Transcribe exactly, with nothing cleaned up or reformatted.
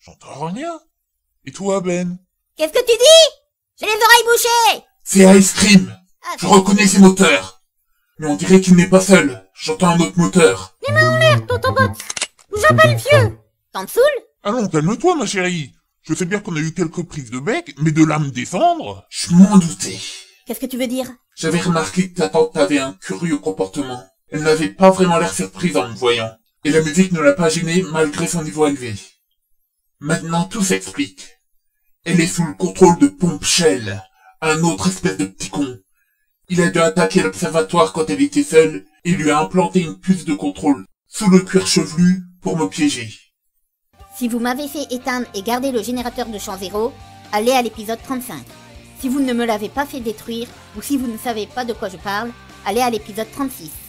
J'entends rien. Et toi, Ben? Qu'est-ce que tu dis? J'ai les oreilles bouchées. C'est Ice Cream. Ah, Je reconnais ses moteurs. Mais on dirait qu'il n'est pas seul. J'entends un autre moteur. les mains en l'air, Totobot. Ou j'appelle vieux. T'en te saoules? Allons, calme-toi, ma chérie. Je sais bien qu'on a eu quelques prises de bec, mais de là me défendre? Je m'en doutais. Qu'est-ce que tu veux dire? J'avais remarqué que ta tante avait un curieux comportement. Elle n'avait pas vraiment l'air surprise en me voyant. Et la musique ne l'a pas gênée malgré son niveau élevé. Maintenant tout s'explique. Elle est sous le contrôle de Pompe Shell, un autre espèce de petit con. Il a dû attaquer l'observatoire quand elle était seule et lui a implanté une puce de contrôle sous le cuir chevelu pour me piéger. Si vous m'avez fait éteindre et garder le générateur de champ zéro, allez à l'épisode trente-cinq. Si vous ne me l'avez pas fait détruire, ou si vous ne savez pas de quoi je parle, allez à l'épisode trente-six.